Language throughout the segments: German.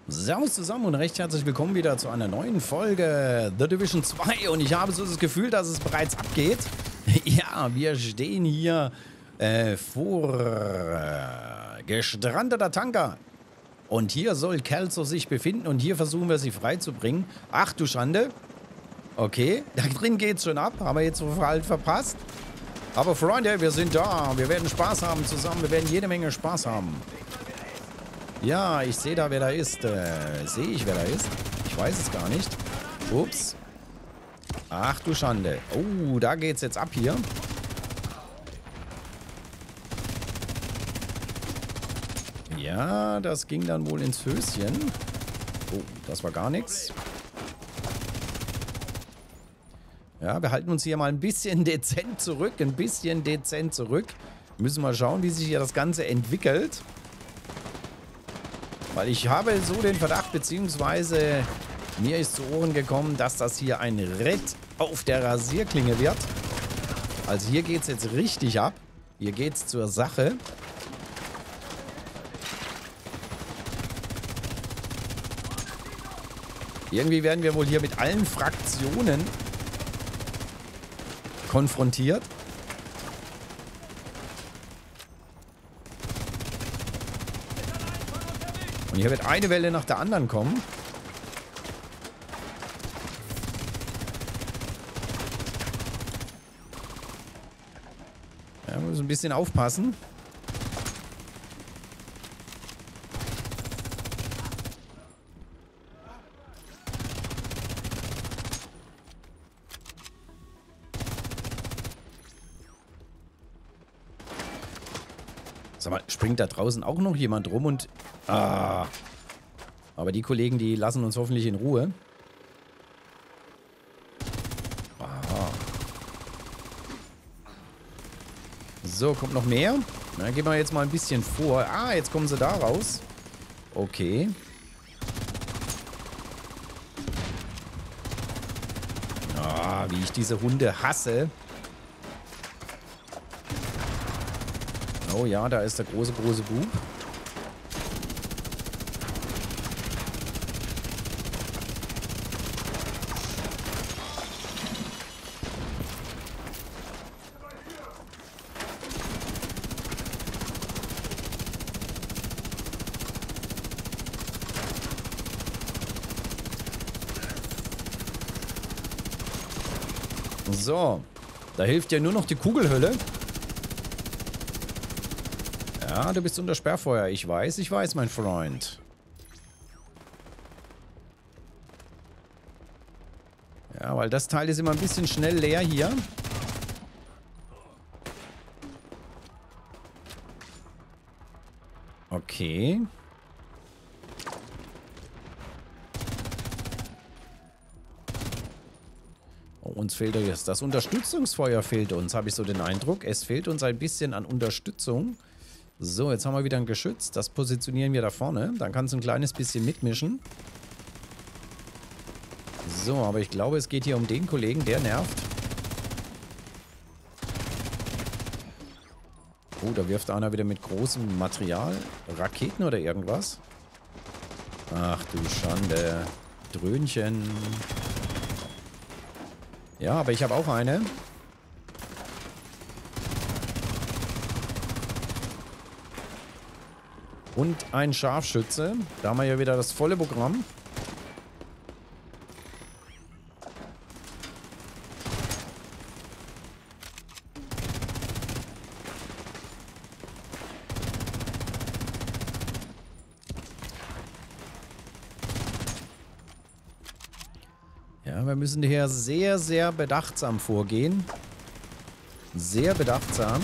Servus zusammen und recht herzlich willkommen wieder zu einer neuen Folge The Division 2 und ich habe so das Gefühl, dass es bereits abgeht. Ja, wir stehen hier vor gestrandeter Tanker und hier soll Kelso sich befinden und hier versuchen wir sie freizubringen. Ach du Schande. Okay, da drin geht's schon ab, haben wir jetzt halt verpasst. Aber Freunde, wir sind da, wir werden Spaß haben zusammen, wir werden jede Menge Spaß haben. Ja, ich sehe da, wer da ist. Sehe ich, wer da ist? Ich weiß es gar nicht. Ups. Ach du Schande. Oh, da geht's jetzt ab hier. Ja, das ging dann wohl ins Höschen. Oh, das war gar nichts. Ja, wir halten uns hier mal ein bisschen dezent zurück. Ein bisschen dezent zurück. Müssen mal schauen, wie sich hier das Ganze entwickelt. Weil ich habe so den Verdacht, beziehungsweise mir ist zu Ohren gekommen, dass das hier ein Ritt auf der Rasierklinge wird. Also hier geht es jetzt richtig ab. Hier geht es zur Sache. Irgendwie werden wir wohl hier mit allen Fraktionen konfrontiert. Und hier wird eine Welle nach der anderen kommen. Ja, muss ein bisschen aufpassen. Sag mal, springt da draußen auch noch jemand rum und... Ah. Aber die Kollegen, die lassen uns hoffentlich in Ruhe. Aha. So, kommt noch mehr. Na, gehen wir jetzt mal ein bisschen vor. Ah, jetzt kommen sie da raus. Okay. Ah, wie ich diese Hunde hasse. Oh ja, da ist der große Bub. So, da hilft ja nur noch die Kugelhülle. Ja, du bist unter Sperrfeuer. Ich weiß, mein Freund. Ja, weil das Teil ist immer ein bisschen schnell leer hier. Okay. Oh, uns fehlt jetzt das Unterstützungsfeuer fehlt uns, habe ich so den Eindruck. Es fehlt uns ein bisschen an Unterstützung. So, jetzt haben wir wieder ein Geschütz. Das positionieren wir da vorne. Dann kannst du ein kleines bisschen mitmischen. So, aber ich glaube, es geht hier um den Kollegen, der nervt. Oh, da wirft einer wieder mit großem Material. Raketen oder irgendwas. Ach du Schande. Dröhnchen. Ja, aber ich habe auch eine. Und ein Scharfschütze. Da haben wir ja wieder das volle Programm. Ja, wir müssen hier sehr, sehr bedachtsam vorgehen. Sehr bedachtsam.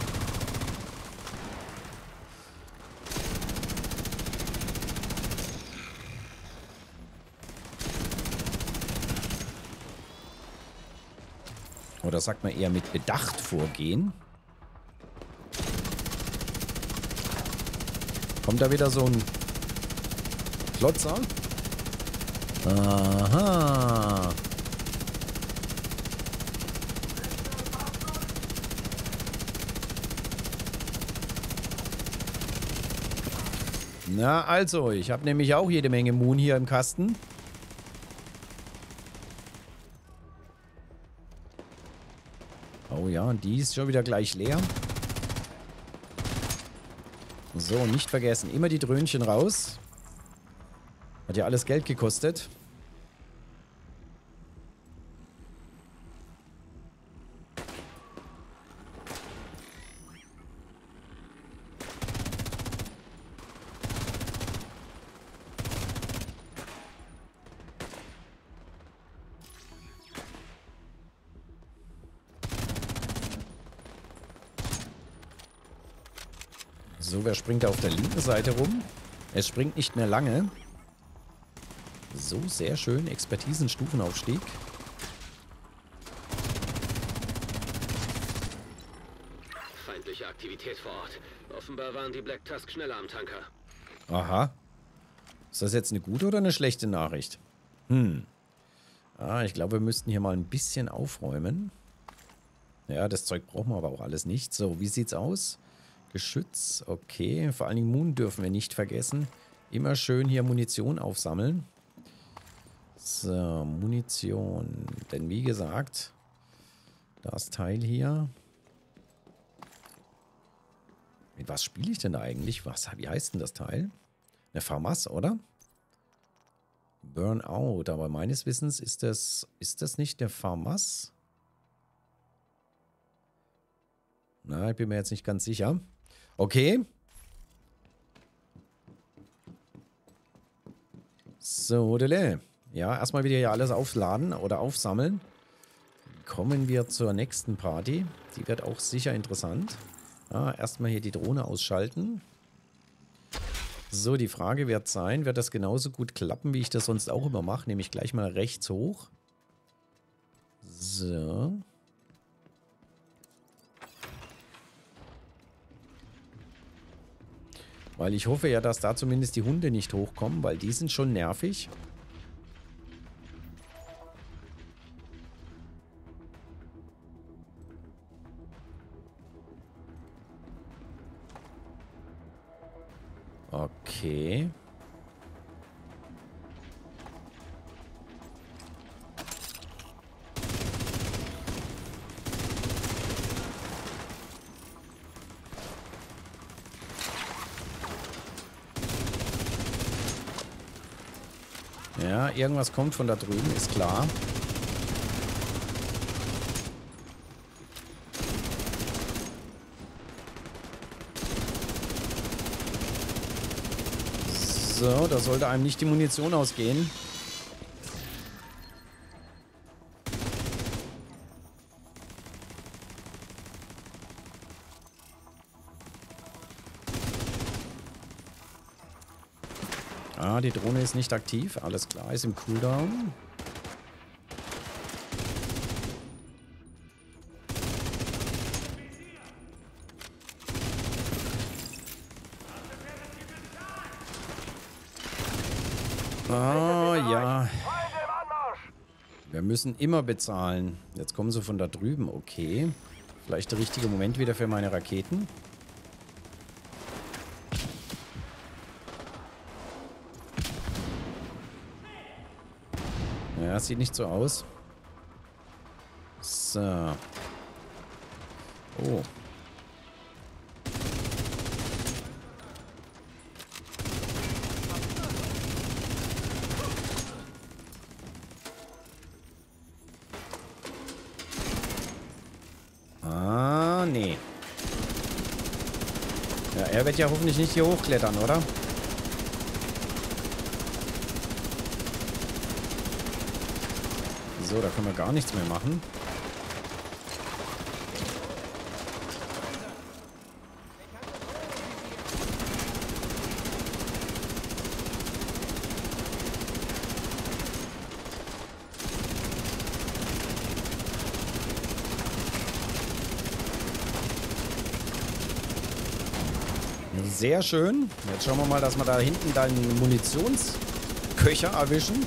Oder sagt man eher mit Bedacht vorgehen? Kommt da wieder so ein Klotzer? Aha. Na also, ich habe nämlich auch jede Menge Moon hier im Kasten. Oh ja, und die ist schon wieder gleich leer. So, nicht vergessen, immer die Dröhnchen raus. Hat ja alles Geld gekostet. So, wer springt da auf der linken Seite rum? Es springt nicht mehr lange. So, sehr schön. Expertisen-Stufenaufstieg. Feindliche Aktivität vor Ort. Offenbar waren die Black Tusk schneller am Tanker. Aha. Ist das jetzt eine gute oder eine schlechte Nachricht? Ich glaube, wir müssten hier mal ein bisschen aufräumen. Ja, das Zeug brauchen wir aber auch alles nicht. So, wie sieht's aus? Geschütz, okay. Vor allen Dingen Moon dürfen wir nicht vergessen. Immer schön hier Munition aufsammeln. So, Munition. Denn wie gesagt, das Teil hier. Mit was spiele ich denn da eigentlich? Wie heißt denn das Teil? Eine FAMAS, oder? Burnout. Aber meines Wissens ist das nicht der FAMAS? Na, ich bin mir jetzt nicht ganz sicher. Okay. So, dele. Ja, erstmal wieder hier alles aufladen oder aufsammeln. Kommen wir zur nächsten Party. Die wird auch sicher interessant. Ja, erstmal hier die Drohne ausschalten. So, die Frage wird sein, wird das genauso gut klappen, wie ich das sonst auch immer mache? Nämlich gleich mal rechts hoch. So. Weil ich hoffe ja, dass da zumindest die Hunde nicht hochkommen, weil die sind schon nervig. Okay. Ja, irgendwas kommt von da drüben, ist klar. So, da sollte einem nicht die Munition ausgehen. Ah, die Drohne ist nicht aktiv. Alles klar, ist im Cooldown. Ah, ja. Wir müssen immer bezahlen. Jetzt kommen sie von da drüben. Okay. Vielleicht der richtige Moment wieder für meine Raketen. Ja, sieht nicht so aus. So. Oh. Ah, nee. Ja, er wird ja hoffentlich nicht hier hochklettern, oder? So, da können wir gar nichts mehr machen. Sehr schön. Jetzt schauen wir mal, dass wir da hinten deinen Munitionsköcher erwischen.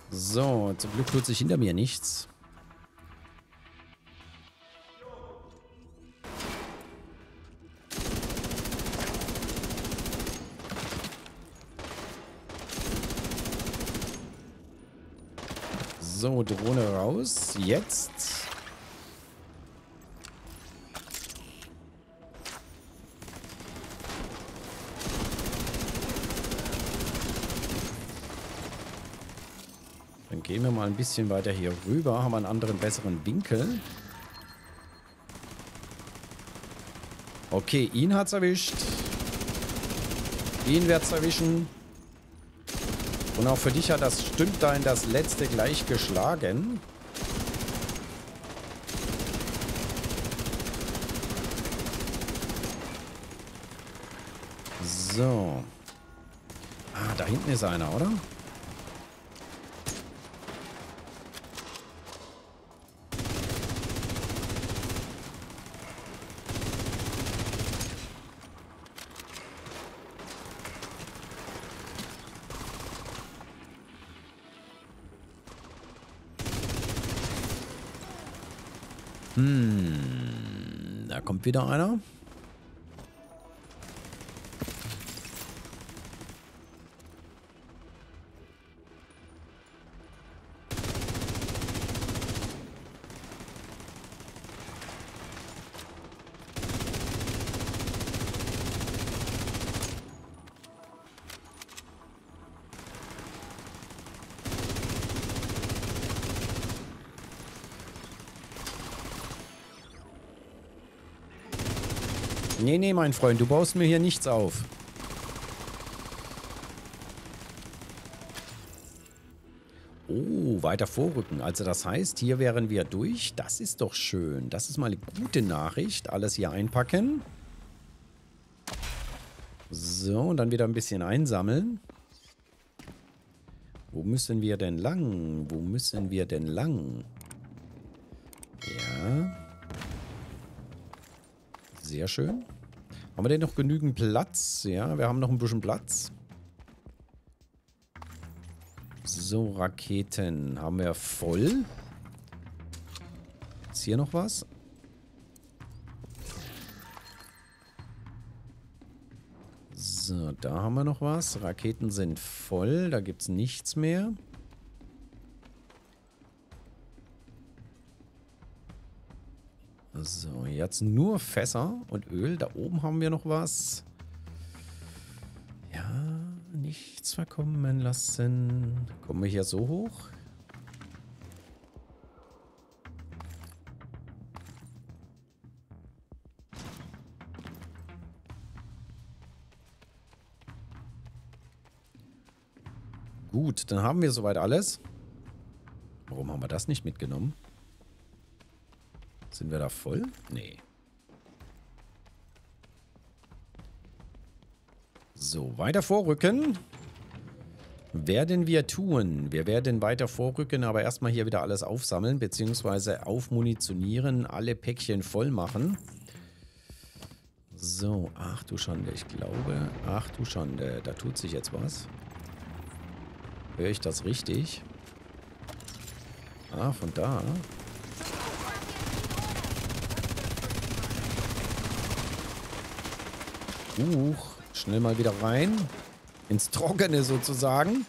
So, zum Glück tut sich hinter mir nichts. So, Drohne raus. Jetzt. Dann gehen wir mal ein bisschen weiter hier rüber. Haben wir einen anderen, besseren Winkel. Okay, ihn hat's erwischt. Ihn wird's erwischen. Und auch für dich hat das Stündlein das letzte gleich geschlagen. So. Ah, da hinten ist einer, oder? Da kommt wieder einer. Nee, mein Freund, du baust mir hier nichts auf. Oh, weiter vorrücken. Also das heißt, hier wären wir durch. Das ist doch schön. Das ist mal eine gute Nachricht. Alles hier einpacken. So, und dann wieder ein bisschen einsammeln. Wo müssen wir denn lang? Wo müssen wir denn lang? Ja. Sehr schön. Haben wir denn noch genügend Platz? Ja, wir haben noch ein bisschen Platz. So, Raketen haben wir voll. Ist hier noch was? So, da haben wir noch was. Raketen sind voll. Da gibt es nichts mehr. So, jetzt nur Fässer und Öl. Da oben haben wir noch was. Ja, nichts verkommen lassen. Kommen wir hier so hoch? Gut, dann haben wir soweit alles. Warum haben wir das nicht mitgenommen? Sind wir da voll? Nee. So, weiter vorrücken. Werden wir tun. Wir werden weiter vorrücken, aber erstmal hier wieder alles aufsammeln, beziehungsweise aufmunitionieren, alle Päckchen voll machen. So, ach du Schande, ich glaube, ach du Schande, da tut sich jetzt was. Höre ich das richtig? Ah, von da. Schnell mal wieder rein. Ins Trockene sozusagen.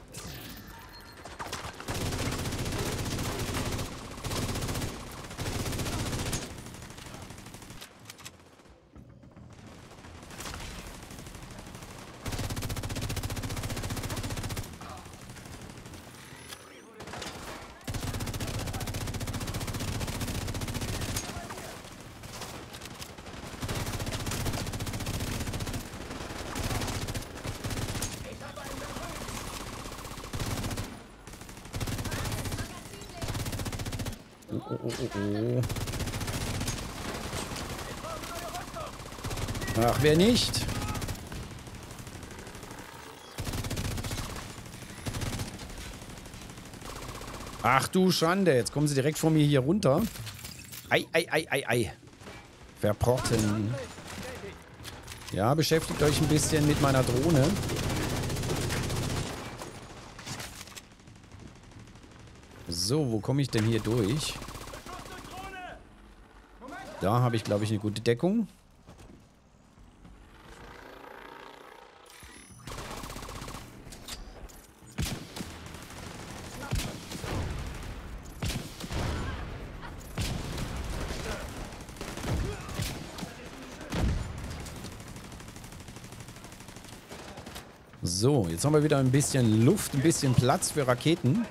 Oh. Ach, wer nicht? Ach du Schande, jetzt kommen sie direkt vor mir hier runter. Ei. Verprotten. Ja, beschäftigt euch ein bisschen mit meiner Drohne. So, wo komme ich denn hier durch? Da habe ich, glaube ich, eine gute Deckung. So, jetzt haben wir wieder ein bisschen Luft, ein bisschen Platz für Raketen.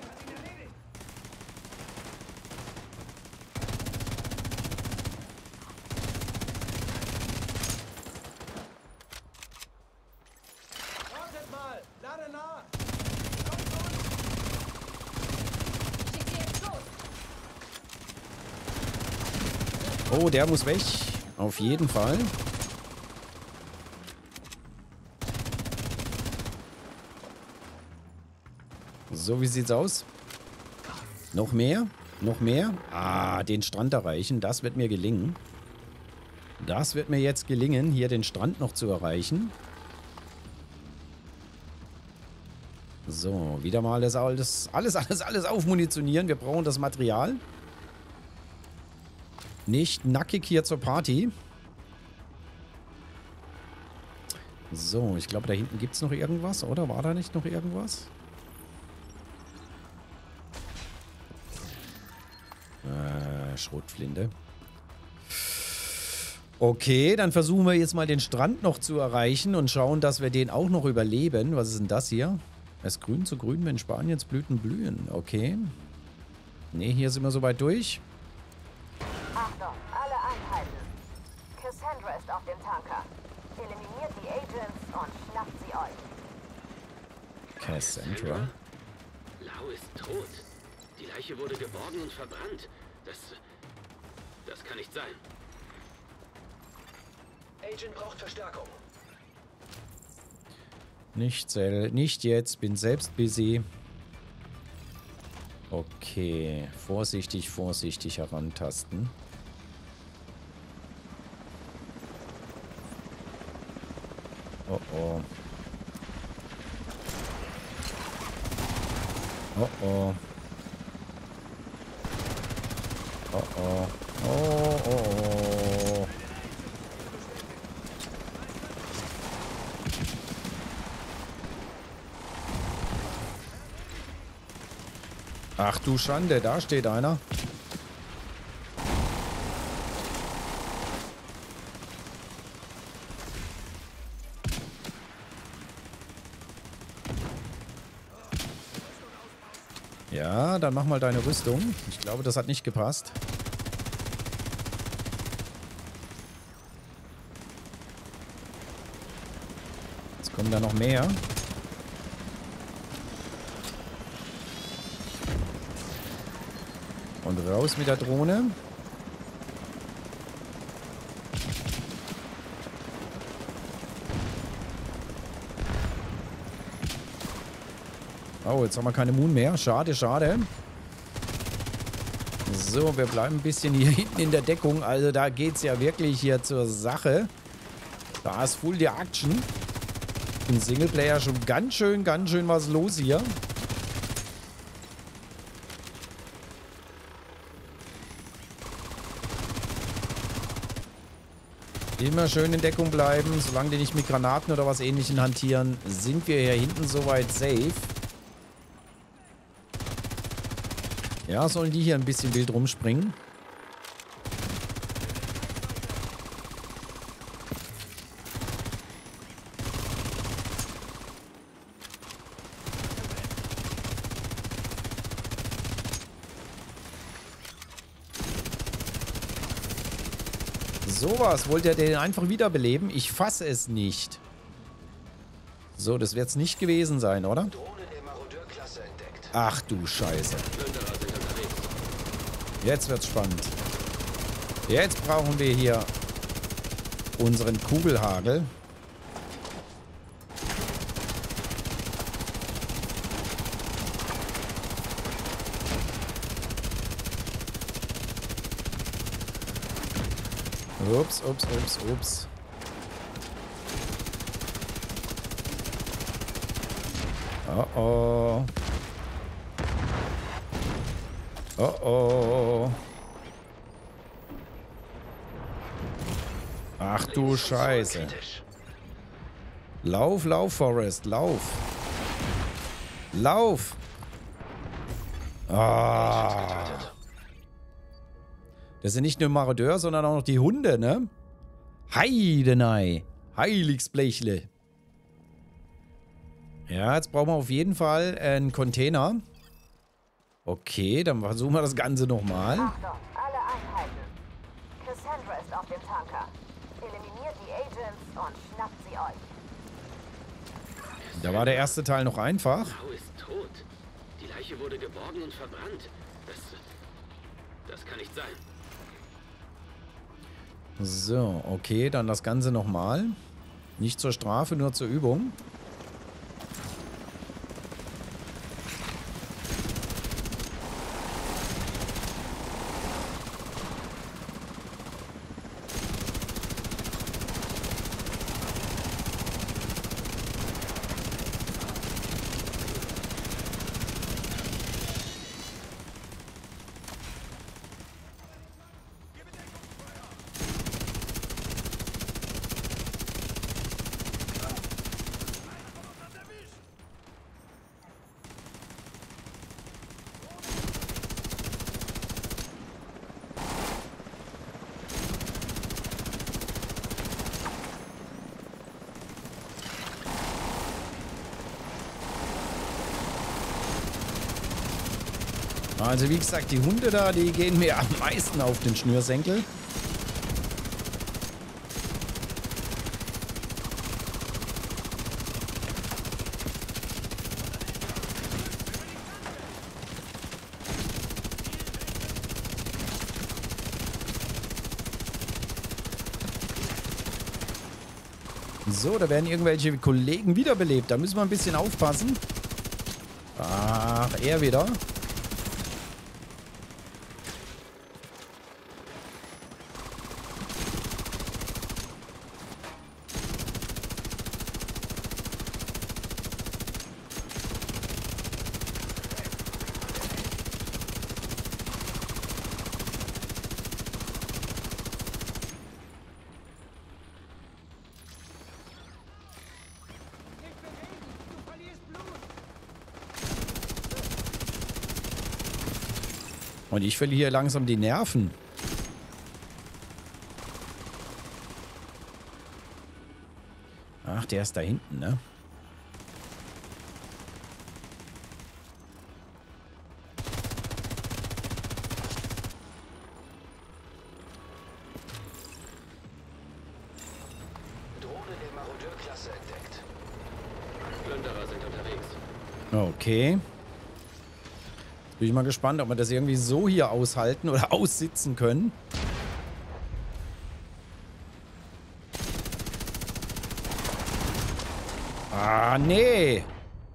Oh, der muss weg. Auf jeden Fall. So, wie sieht's aus? Noch mehr? Noch mehr? Ah, den Strand erreichen. Das wird mir gelingen. Das wird mir jetzt gelingen, hier den Strand noch zu erreichen. So, wieder mal alles aufmunitionieren. Wir brauchen das Material. Nicht nackig hier zur Party. So, ich glaube, da hinten gibt es noch irgendwas, oder? War da nicht noch irgendwas? Schrotflinte. Okay, dann versuchen wir jetzt mal den Strand noch zu erreichen und schauen, dass wir den auch noch überleben. Was ist denn das hier? Es ist grün zu grün, wenn Spaniens Blüten blühen. Okay. Ne, hier sind wir soweit durch. Achtung, alle Einheiten. Cassandra ist auf dem Tanker. Eliminiert die Agents und schnappt sie euch. Cassandra? Lau ist tot. Die Leiche wurde geborgen und verbrannt. Das kann nicht sein. Agent braucht Verstärkung. Nicht jetzt, bin selbst busy. Okay, vorsichtig, vorsichtig herantasten. Oh oh. Oh oh. Oh oh. Oh oh oh. Ach du Schande, da steht einer. Ja, dann mach mal deine Rüstung. Ich glaube, das hat nicht gepasst. Jetzt kommen da noch mehr. Und raus mit der Drohne. Oh, jetzt haben wir keine Moon mehr. Schade, schade. So, wir bleiben ein bisschen hier hinten in der Deckung. Also da geht es ja wirklich hier zur Sache. Da ist full die Action. Im Singleplayer schon ganz schön was los hier. Immer schön in Deckung bleiben. Solange die nicht mit Granaten oder was Ähnlichem hantieren, sind wir hier hinten soweit safe. Ja, sollen die hier ein bisschen wild rumspringen. Sowas, wollt ihr den einfach wiederbeleben? Ich fasse es nicht. So, das wird es nicht gewesen sein, oder? Ach du Scheiße. Jetzt wird's spannend. Jetzt brauchen wir hier unseren Kugelhagel. Ups, ups, ups, ups. Oh oh. Oh oh. Ach du Scheiße. Lauf, lauf, Forrest, lauf. Lauf. Ah. Das sind nicht nur Marodeur, sondern auch noch die Hunde, ne? Heidenei. Heiligsblechle. Ja, jetzt brauchen wir auf jeden Fall einen Container. Okay, dann versuchen wir das Ganze nochmal. Achtung, alle Einheiten. Cassandra ist auf dem Tanker. Eliminiert die Agents und schnappt sie euch. Da war der erste Teil noch einfach. Lau ist tot. Die Leiche wurde geborgen und verbrannt. Das kann nicht sein. So, okay, dann das Ganze nochmal. Nicht zur Strafe, nur zur Übung. Also wie gesagt, die Hunde da, die gehen mir am meisten auf den Schnürsenkel. So, da werden irgendwelche Kollegen wiederbelebt. Da müssen wir ein bisschen aufpassen. Ach, er wieder. Und ich verliere langsam die Nerven. Ach, der ist da hinten, ne? Drohne der Marodeur-Klasse entdeckt. Plünderer sind unterwegs. Okay. Bin ich mal gespannt, ob wir das irgendwie so hier aushalten oder aussitzen können. Ah, nee.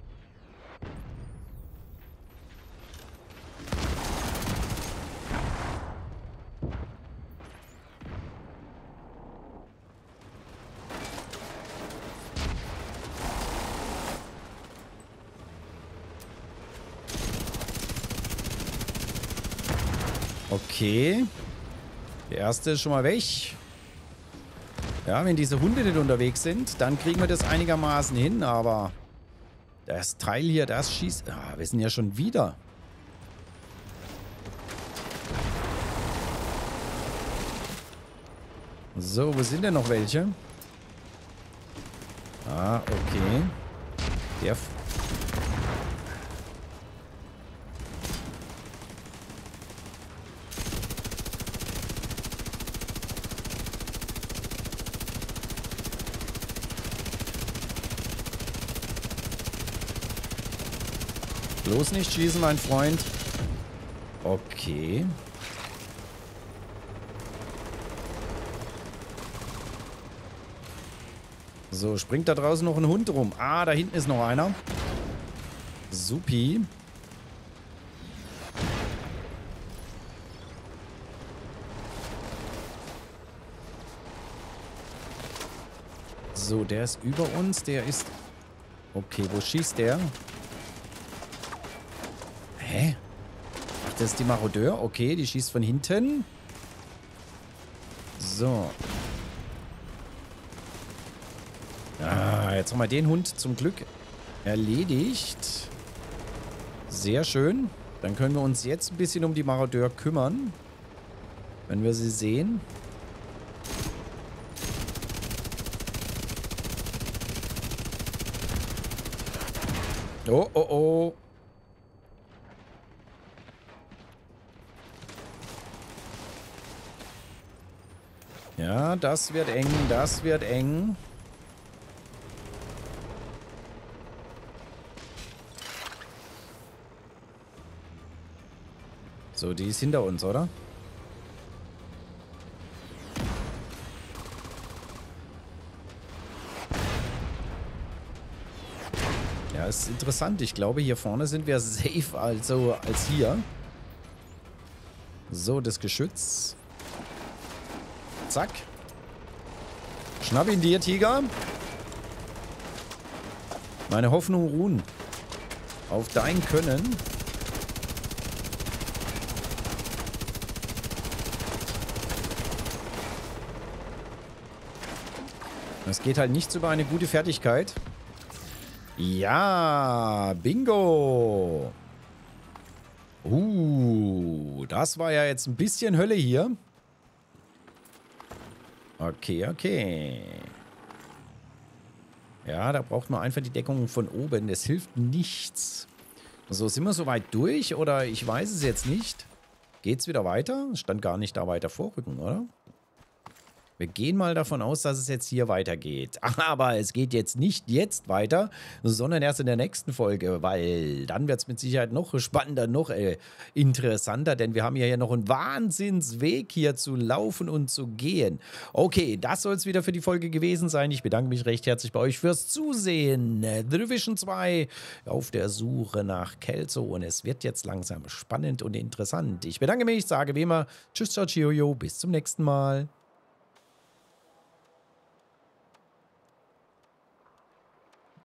Okay. Der erste ist schon mal weg. Ja, wenn diese Hunde nicht unterwegs sind, dann kriegen wir das einigermaßen hin, aber das Teil hier, das schießt... Ah, wir sind ja schon wieder. So, wo sind denn noch welche? Ah, okay. Der... Bloß nicht schießen, mein Freund. Okay. So, springt da draußen noch ein Hund rum. Ah, da hinten ist noch einer. Supi. So, der ist über uns. Der ist... Okay, wo schießt der? Hä? Ach, Das ist die Marodeur. Okay, die schießt von hinten. So. Ah, jetzt haben wir den Hund zum Glück erledigt. Sehr schön. Dann können wir uns jetzt ein bisschen um die Marodeur kümmern. Wenn wir sie sehen. Oh, oh, oh. Ja, das wird eng, das wird eng. So, die ist hinter uns, oder? Ja, ist interessant. Ich glaube, hier vorne sind wir safe also als hier. So, das Geschütz. Zack. Schnapp ihn dir, Tiger. Meine Hoffnung ruhen auf dein Können. Das geht halt nichts über eine gute Fertigkeit. Ja, bingo. Das war ja jetzt ein bisschen Hölle hier. Okay, okay. Ja, da braucht man einfach die Deckung von oben. Das hilft nichts. So, sind wir soweit durch? Oder ich weiß es jetzt nicht. Geht's wieder weiter? Stand gar nicht da weiter vorrücken, oder? Wir gehen mal davon aus, dass es jetzt hier weitergeht. Aber es geht jetzt nicht jetzt weiter, sondern erst in der nächsten Folge, weil dann wird es mit Sicherheit noch spannender, noch interessanter, denn wir haben ja noch einen Wahnsinnsweg hier zu laufen und zu gehen. Okay, das soll es wieder für die Folge gewesen sein. Ich bedanke mich recht herzlich bei euch fürs Zusehen. The Division 2 auf der Suche nach Kelso und es wird jetzt langsam spannend und interessant. Ich bedanke mich, sage wie immer, tschüss, ciao, ciao, bis zum nächsten Mal.